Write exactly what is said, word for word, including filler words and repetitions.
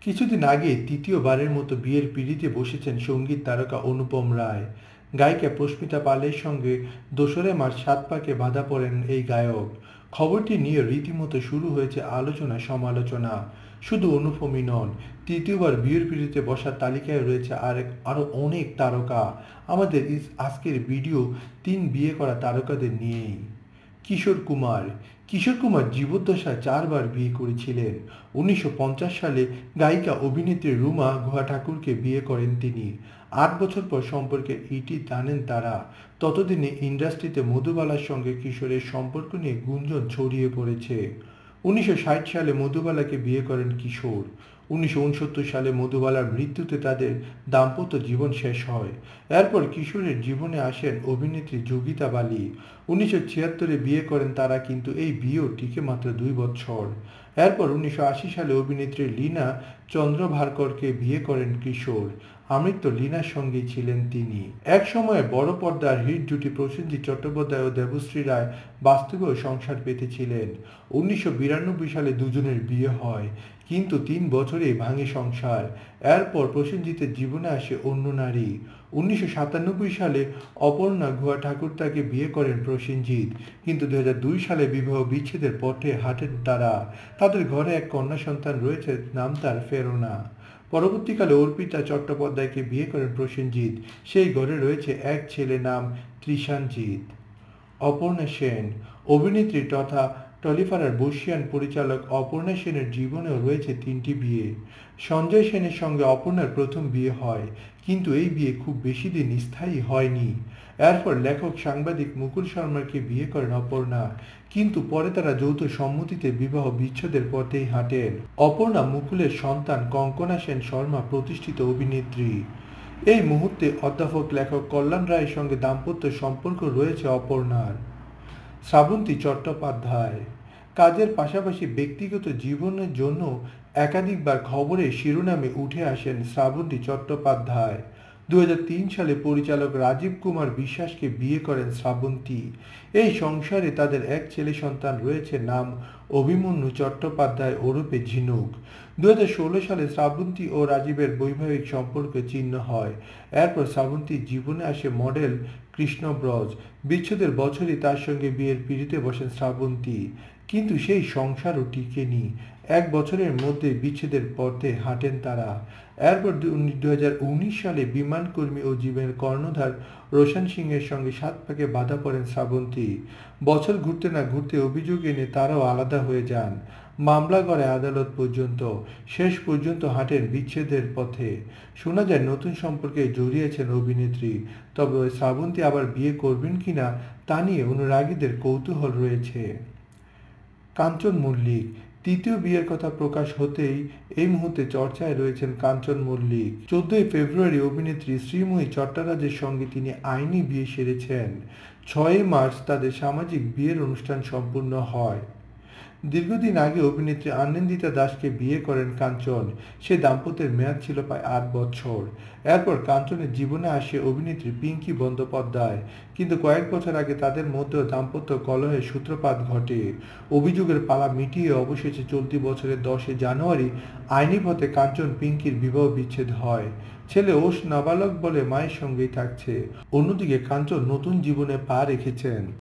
কিছুদিন আগে তৃতীয়বারের মতো বিয়ের পিঁড়িতে বসেছেন সঙ্গীত তারকা অনুপম রায়। গায়িকা প্রস্মিতা পালের সঙ্গে দোসরা মার্চ সাত পাকে বাঁধা পড়েন এই গায়ক। খবরটি নিয়ে রীতিমতো শুরু হয়েছে আলোচনা সমালোচনা। শুধু অনুপমই নন, তৃতীয়বার বিয়ের পিঁড়িতে বসার তালিকায় রয়েছে আরেক আরও অনেক তারকা। আমাদের ইস আজকের ভিডিও তিন বিয়ে করা তারকাদের নিয়েই। কিশোর কুমার কিশোর কুমার জীবদ্দশায় চারবার বিয়ে করেছিলেন। উনিশশো পঞ্চাশ সালে গায়িকা অভিনেত্রী রুমা গুহা ঠাকুরকে বিয়ে করেন তিনি। আট বছর পর সম্পর্কের ইতি টানেন তারা। ততদিনে ইন্ডাস্ট্রিতে মধুবালার সঙ্গে কিশোরের সম্পর্ক নিয়ে গুঞ্জন ছড়িয়ে পড়েছে। উনিশশো ষাট সালে মধুবালাকে বিয়ে করেন কিশোর। উনিশশো উনসত্তর সালে মধুবালার মৃত্যুতে তাদের দাম্পত্য জীবন শেষ হয়। এরপর কিশোরের জীবনে আসেন অভিনেত্রী যোগিতা বালি। উনিশশো ছিয়াত্তরে বিয়ে করেন তারা, কিন্তু এই বিয়েও টিকে মাত্র দুই বছর। এরপর উনিশশো আশি সালে অভিনেত্রী লীনা চন্দ্রভারকরকে বিয়ে করেন কিশোর। আমৃত্যু লীনার সঙ্গেই ছিলেন তিনি। এক সময়ে বড় পর্দার হিট জুটি প্রসেনজিৎ চট্টোপাধ্যায় ও দেবশ্রী রায় বাস্তবেও সংসার পেতেছিলেন। উনিশশো বিরানব্বই সালে দুজনের বিয়ে হয়, কিন্তু তিন বছরেই ভাঙে সংসার। এরপর প্রসেনজিতের জীবনে আসে অন্য নারী। উনিশশো সাতানব্বই সালে অপর্ণা গুহা ঠাকুর তাকে বিয়ে করেন প্রসেনজিৎ, কিন্তু দু হাজার দুই সালে বিবাহ বিচ্ছেদের পথে হাঁটেন তারা। তাদের ঘরে এক কন্যা সন্তান রয়েছে, নাম তার ফেরোনা। পরবর্তীকালে অর্পিতা চট্টোপাধ্যায়কে বিয়ে করেন প্রসেনজিৎ। সেই ঘরে রয়েছে এক ছেলে, নাম ত্রিশানজিৎ। অপর্ণা সেন অভিনেত্রী তথা টলিপাড়ার বর্ষীয়ান পরিচালক অপর্ণা সেনের জীবনেও রয়েছে তিনটি বিয়ে। সঞ্জয় সেনের সঙ্গে অপর্ণার প্রথম বিয়ে হয়, কিন্তু এই বিয়ে খুব বেশি দিন স্থায়ী হয়নি। এরপর লেখক সাংবাদিক মুকুল শর্মাকে বিয়ে করেন অপর্ণা, কিন্তু পরে তারা যৌথ সম্মতিতে বিবাহ বিচ্ছেদের পথেই হাঁটেন। অপর্ণা মুকুলের সন্তান কঙ্কনা সেন শর্মা প্রতিষ্ঠিত অভিনেত্রী। এই মুহূর্তে অধ্যাপক লেখক কল্যাণ রায়ের সঙ্গে দাম্পত্য সম্পর্ক রয়েছে অপর্ণার। শ্রাবন্তী চট্টোপাধ্যায় কাজের পাশাপাশি ব্যক্তিগত জীবনের জন্য একাধিকবার খবরের শিরোনামে উঠে আসেন শ্রাবন্তী চট্টোপাধ্যায়। দু হাজার তিন সালে পরিচালক রাজীব কুমার বিশ্বাসকে বিয়ে করেন শ্রাবন্তী। এই সংসারে তাদের এক ছেলে সন্তান রয়েছে, নাম অভিমন্যু চট্টোপাধ্যায় ওরফে ঝিনুক। দু হাজার ষোলো সালে শ্রাবন্তী ও রাজীবের বৈবাহিক সম্পর্ক ছিন্ন হয়। এরপর শ্রাবন্তীর জীবনে আসে মডেল কৃষ্ণব্রজ। বিচ্ছেদের বছরই তার সঙ্গে বিয়ের পিঁড়িতে বসেন শ্রাবন্তী, কিন্তু সেই সংসারও টিকেনি। এক বছরের মধ্যে বিচ্ছেদের পথে হাঁটেন তারা। এরপর দু হাজার উনিশ সালে বিমানকর্মী ও জীবনের কর্ণধার রোশন সিংয়ের সঙ্গে সাত পাকে বাঁধা পড়েন শ্রাবন্তী। বছর ঘুরতে না ঘুরতে অভিযোগ এনে তারাও আলাদা হয়ে যান। মামলা করে আদালত পর্যন্ত। শেষ পর্যন্ত হাঁটেন বিচ্ছেদের পথে। শোনা যায় নতুন সম্পর্কে জড়িয়েছেন অভিনেত্রী, তবে শ্রাবন্তী আবার বিয়ে করবেন কিনা তা নিয়ে অনুরাগীদের কৌতূহল রয়েছে। কাঞ্চন মল্লিক তৃতীয় বিয়ের কথা প্রকাশ হতেই এই মুহূর্তে চর্চায় রয়েছেন কাঞ্চন মল্লিক। চোদ্দই ফেব্রুয়ারি অভিনেত্রী শ্রীময়ী চট্টরাজের সঙ্গে তিনি আইনি বিয়ে সেরেছেন। ছয়ই মার্চ তাদের সামাজিক বিয়ের অনুষ্ঠান সম্পূর্ণ হয়। দীর্ঘদিন আগে অভিনেত্রী আনন্দিতা দাসকে বিয়ে করেন কাঞ্চন। সে দাম্পত্যের মেয়াদ ছিল প্রায় আট বছর। এরপর কাঞ্চনের জীবনে আসে অভিনেত্রী পিঙ্কি বন্দ্যোপাধ্যায়, কিন্তু কয়েক বছর আগে তাদের মধ্যেও দাম্পত্য কলহের সূত্রপাত ঘটে। অভিযোগের পালা মিটিয়ে অবশেষে চলতি বছরের দশই জানুয়ারি আইনি পথে কাঞ্চন পিঙ্কির বিবাহ বিচ্ছেদ হয়। ছেলে ওষ নাবালক বলে মায়ের সঙ্গেই থাকছে। অন্যদিকে কাঞ্চন নতুন জীবনে পা রেখেছেন।